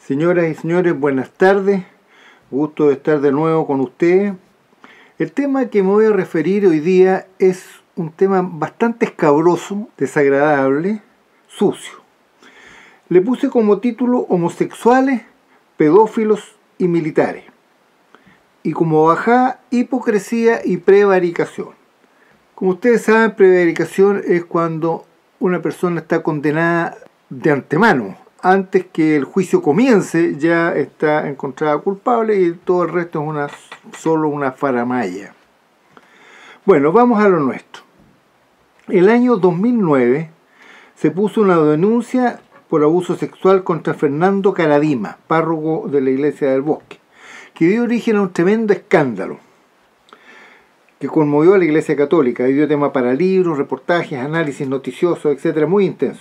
Señoras y señores, buenas tardes. Gusto de estar de nuevo con ustedes. El tema que me voy a referir hoy día es un tema bastante escabroso, desagradable, sucio. Le puse como título homosexuales, pedófilos y militares. Y como bajada, hipocresía y prevaricación. Como ustedes saben, prevaricación es cuando una persona está condenada de antemano. Antes que el juicio comience ya está encontrada culpable y todo el resto es solo una faramalla. Bueno, vamos a lo nuestro. El año 2009 se puso una denuncia por abuso sexual contra Fernando Karadima, párroco de la Iglesia del Bosque, que dio origen a un tremendo escándalo que conmovió a la Iglesia Católica y dio tema para libros, reportajes, análisis noticiosos, etcétera, muy intenso.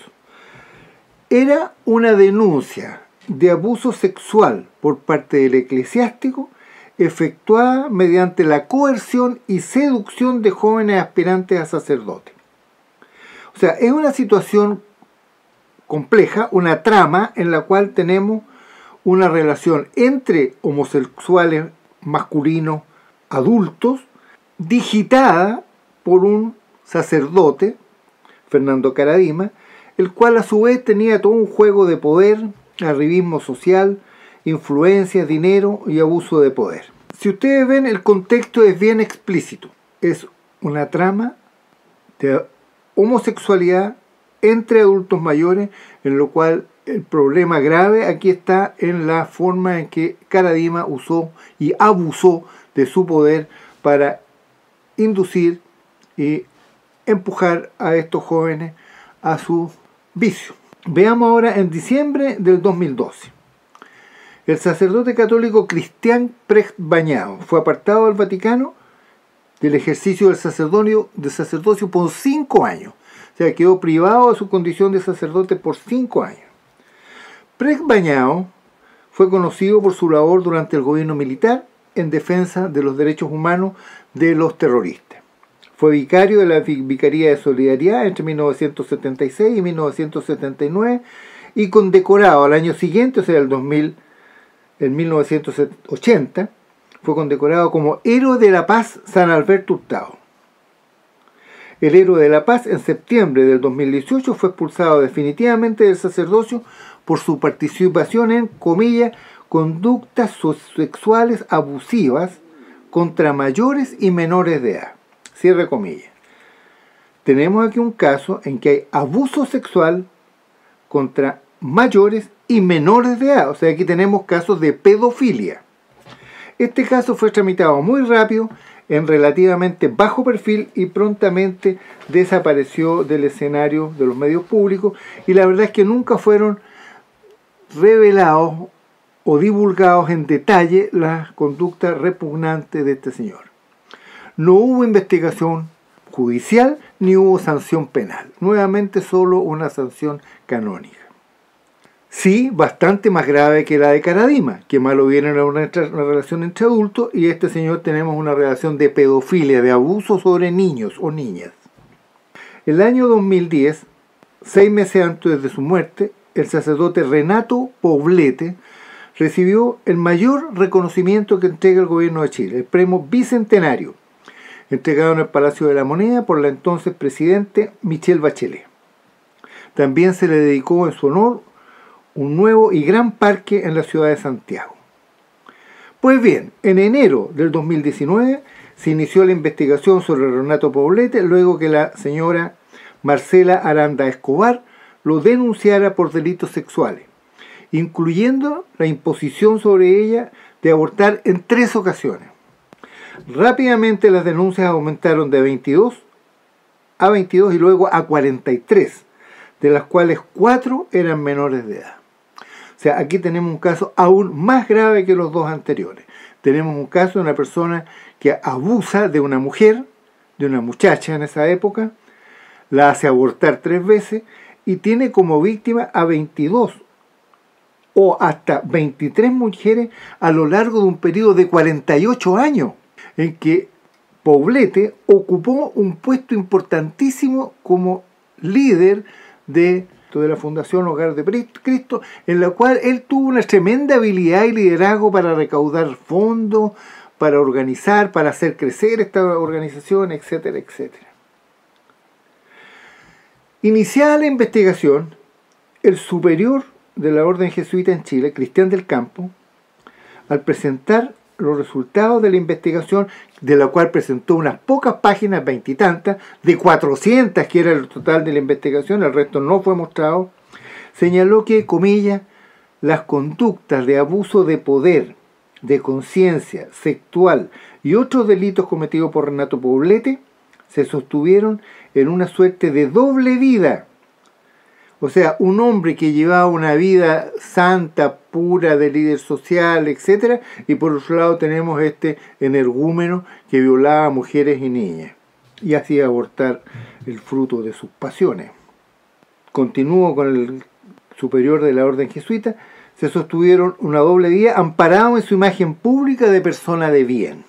Era una denuncia de abuso sexual por parte del eclesiástico efectuada mediante la coerción y seducción de jóvenes aspirantes a sacerdotes. O sea, es una situación compleja, una trama en la cual tenemos una relación entre homosexuales masculinos adultos digitada por un sacerdote, Fernando Karadima, el cual a su vez tenía todo un juego de poder, arribismo social, influencia, dinero y abuso de poder. Si ustedes ven, el contexto es bien explícito. Es una trama de homosexualidad entre adultos mayores, en lo cual el problema grave aquí está en la forma en que Karadima usó y abusó de su poder para inducir y empujar a estos jóvenes a su vicio. Veamos ahora en diciembre del 2012. El sacerdote católico Cristian Precht Bañado fue apartado del Vaticano del ejercicio del sacerdocio por 5 años. O sea, quedó privado de su condición de sacerdote por 5 años. Precht Bañado fue conocido por su labor durante el gobierno militar en defensa de los derechos humanos de los terroristas. Fue vicario de la Vicaría de Solidaridad entre 1976 y 1979 y condecorado al año siguiente, o sea, en 1980, fue condecorado como Héroe de la Paz San Alberto Hurtado. El Héroe de la Paz en septiembre del 2018 fue expulsado definitivamente del sacerdocio por su participación en, comillas, conductas sexuales abusivas contra mayores y menores de edad. Cierre comillas. Tenemos aquí un caso en que hay abuso sexual contra mayores y menores de edad. O sea, aquí tenemos casos de pedofilia. Este caso fue tramitado muy rápido, en relativamente bajo perfil y prontamente desapareció del escenario de los medios públicos y la verdad es que nunca fueron revelados o divulgados en detalle las conductas repugnantes de este señor. No hubo investigación judicial ni hubo sanción penal. Nuevamente solo una sanción canónica. Sí, bastante más grave que la de Karadima, que mal o bien era una relación entre adultos, y este señor tenemos una relación de pedofilia, de abuso sobre niños o niñas. El año 2010, 6 meses antes de su muerte, el sacerdote Renato Poblete recibió el mayor reconocimiento que entrega el gobierno de Chile, el premio Bicentenario, entregado en el Palacio de la Moneda por la entonces presidente Michelle Bachelet. También se le dedicó en su honor un nuevo y gran parque en la ciudad de Santiago. Pues bien, en enero del 2019 se inició la investigación sobre Renato Poblete luego que la señora Marcela Aranda Escobar lo denunciara por delitos sexuales, incluyendo la imposición sobre ella de abortar en 3 ocasiones. Rápidamente las denuncias aumentaron de 22 a 22 y luego a 43, de las cuales 4 eran menores de edad. O sea, aquí tenemos un caso aún más grave que los 2 anteriores. Tenemos un caso de una persona que abusa de una mujer, de una muchacha en esa época, la hace abortar 3 veces y tiene como víctima a 22 o hasta 23 mujeres a lo largo de un periodo de 48 años, en que Poblete ocupó un puesto importantísimo como líder de de la Fundación Hogar de Cristo, en la cual él tuvo una tremenda habilidad y liderazgo para recaudar fondos, para organizar, para hacer crecer esta organización, etcétera, etcétera. Iniciada la investigación, el superior de la orden jesuita en Chile, Cristian del Campo, al presentar los resultados de la investigación, de la cual presentó unas pocas páginas, 20 y tantas, de 400 que era el total de la investigación, el resto no fue mostrado, señaló que, comillas, las conductas de abuso de poder, de conciencia, sexual y otros delitos cometidos por Renato Poblete se sostuvieron en una suerte de doble vida. O sea, un hombre que llevaba una vida santa, pura, de líder social, etc. Y por otro lado tenemos este energúmeno que violaba a mujeres y niñas y hacía abortar el fruto de sus pasiones. Continúo con el superior de la orden jesuita. Se sostuvieron una doble vida amparado en su imagen pública de persona de bien.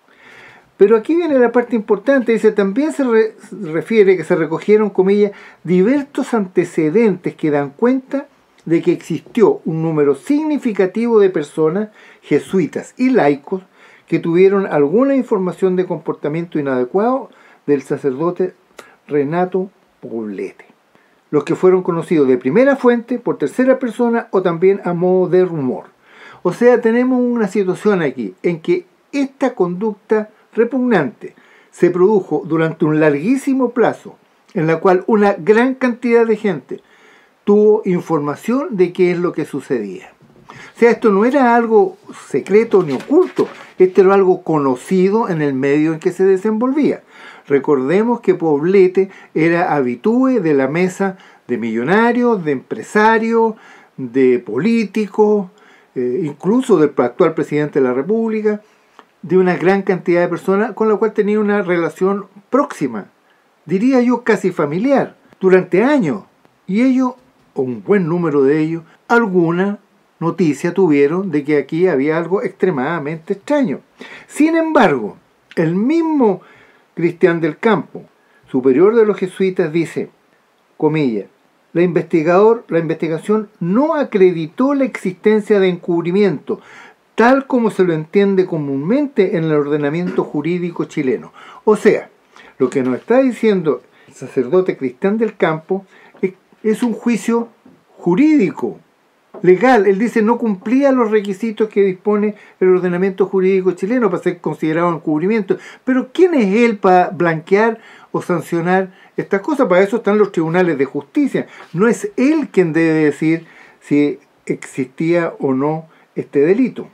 Pero aquí viene la parte importante, dice, también se refiere que se recogieron, comillas, diversos antecedentes que dan cuenta de que existió un número significativo de personas, jesuitas y laicos, que tuvieron alguna información de comportamiento inadecuado del sacerdote Renato Poblete, los que fueron conocidos de primera fuente, por tercera persona o también a modo de rumor. O sea, tenemos una situación aquí en que esta conducta repugnante se produjo durante un larguísimo plazo, en la cual una gran cantidad de gente tuvo información de qué es lo que sucedía. O sea, esto no era algo secreto ni oculto, esto era algo conocido en el medio en que se desenvolvía. Recordemos que Poblete era habitué de la mesa de millonarios, de empresarios, de políticos, incluso del actual presidente de la República, de una gran cantidad de personas con la cual tenía una relación próxima, diría yo casi familiar, durante años. Y ellos, o un buen número de ellos, alguna noticia tuvieron de que aquí había algo extremadamente extraño. Sin embargo, el mismo Cristian del Campo, superior de los jesuitas, dice, comillas, la investigación no acreditó la existencia de encubrimiento, tal como se lo entiende comúnmente en el ordenamiento jurídico chileno. O sea, lo que nos está diciendo el sacerdote Cristian del Campo es un juicio jurídico, legal. Él dice no cumplía los requisitos que dispone el ordenamiento jurídico chileno para ser considerado encubrimiento. Pero ¿quién es él para blanquear o sancionar estas cosas? Para eso están los tribunales de justicia. No es él quien debe decir si existía o no este delito.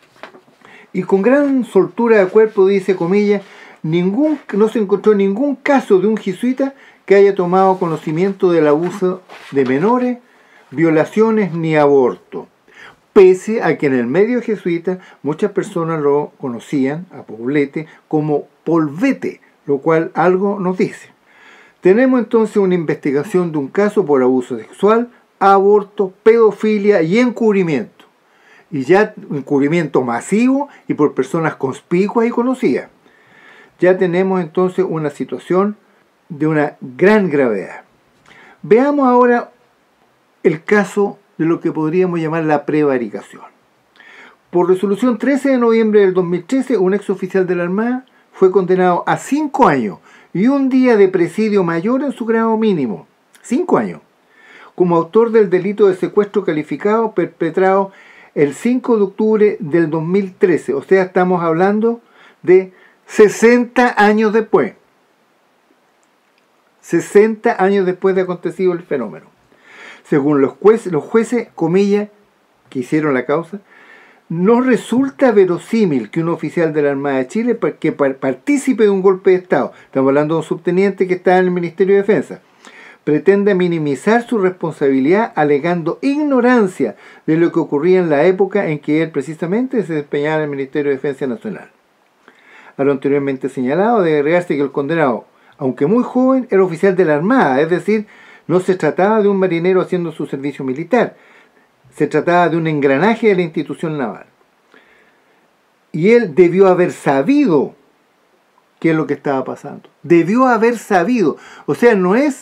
Y con gran soltura de cuerpo dice, comillas, no se encontró ningún caso de un jesuita que haya tomado conocimiento del abuso de menores, violaciones ni aborto, pese a que en el medio jesuita muchas personas lo conocían, a Poblete, como Polvete, lo cual algo nos dice. Tenemos entonces una investigación de un caso por abuso sexual, aborto, pedofilia y encubrimiento. Y ya encubrimiento masivo y por personas conspicuas y conocidas. Ya tenemos entonces una situación de una gran gravedad. Veamos ahora el caso de lo que podríamos llamar la prevaricación. Por resolución 13 de noviembre del 2013, un exoficial de la Armada fue condenado a 5 años y un día de presidio mayor en su grado mínimo, 5 años, como autor del delito de secuestro calificado perpetrado el 5 de octubre del 2013, o sea, estamos hablando de 60 años después. 60 años después de acontecido el fenómeno. Según los jueces, comillas, que hicieron la causa, no resulta verosímil que un oficial de la Armada de Chile que partícipe de un golpe de Estado, estamos hablando de un subteniente que está en el Ministerio de Defensa, pretende minimizar su responsabilidad alegando ignorancia de lo que ocurría en la época en que él precisamente se desempeñaba en el Ministerio de Defensa Nacional. A lo anteriormente señalado, debe agregarse que el condenado, aunque muy joven, era oficial de la Armada, es decir, no se trataba de un marinero haciendo su servicio militar, se trataba de un engranaje de la institución naval. Y él debió haber sabido qué es lo que estaba pasando. Debió haber sabido. O sea, no es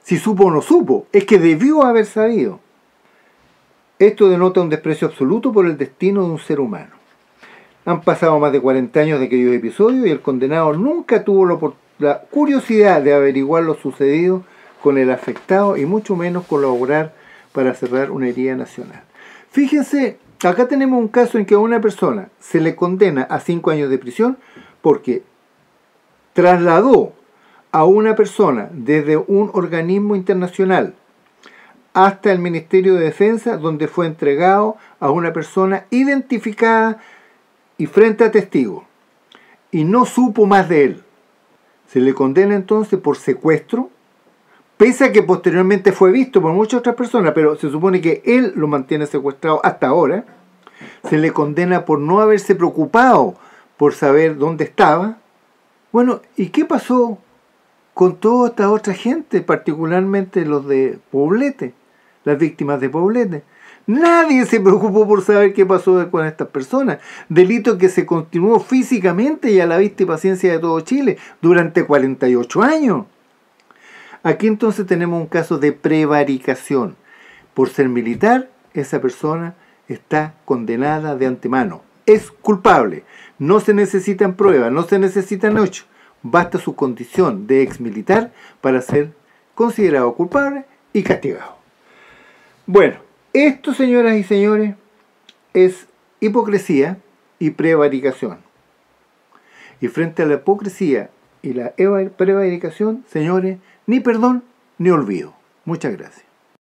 si supo o no supo, es que debió haber sabido. Esto denota un desprecio absoluto por el destino de un ser humano. Han pasado más de 40 años de aquellos episodios y el condenado nunca tuvo la curiosidad de averiguar lo sucedido con el afectado y mucho menos colaborar para cerrar una herida nacional. Fíjense, acá tenemos un caso en que a una persona se le condena a 5 años de prisión porque trasladó a una persona desde un organismo internacional hasta el Ministerio de Defensa, donde fue entregado a una persona identificada y frente a testigos, y no supo más de él. Se le condena entonces por secuestro, pese a que posteriormente fue visto por muchas otras personas, pero se supone que él lo mantiene secuestrado hasta ahora. Se le condena por no haberse preocupado por saber dónde estaba. Bueno, ¿y qué pasó con toda esta otra gente, particularmente los de Poblete, las víctimas de Poblete? Nadie se preocupó por saber qué pasó con estas personas. Delito que se continuó físicamente y a la vista y paciencia de todo Chile durante 48 años. Aquí entonces tenemos un caso de prevaricación. Por ser militar, esa persona está condenada de antemano. Es culpable. No se necesitan pruebas, no se necesitan hechos. Basta su condición de exmilitar para ser considerado culpable y castigado. Bueno, esto, señoras y señores, es hipocresía y prevaricación. Y frente a la hipocresía y la prevaricación, señores, ni perdón ni olvido. Muchas gracias.